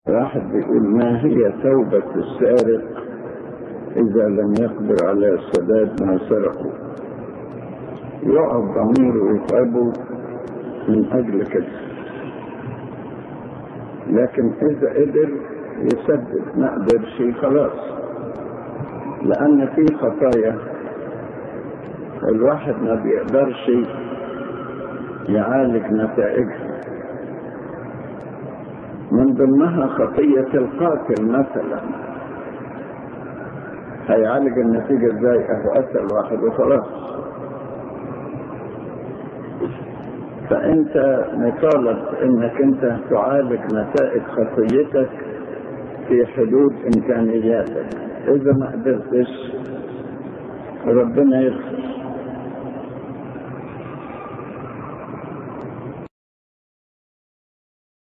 واحد بيقول: ما هي توبة السارق إذا لم يقدر على سداد ما سرقه؟ يقف ضميره ويتعبه من أجل كده، لكن إذا قدر يسدد، ما قدرش خلاص، لأن في خطايا الواحد ما بيقدرش يعالج نتائجها، من ضمنها خطية القاتل مثلا. هيعالج النتيجة ازاي؟ قتل واحد وخلاص. فانت مطالب انك انت تعالج نتائج خطيتك في حدود امكانياتك. اذا ما قدرتش ربنا يغفر.